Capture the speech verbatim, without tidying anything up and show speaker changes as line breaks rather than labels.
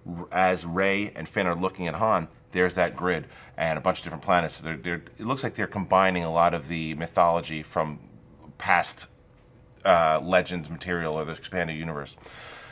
as Rey and Finn are looking at Han, there's that grid and a bunch of different planets. They're, they're, it looks like they're combining a lot of the mythology from past uh, Legends material or the expanded universe.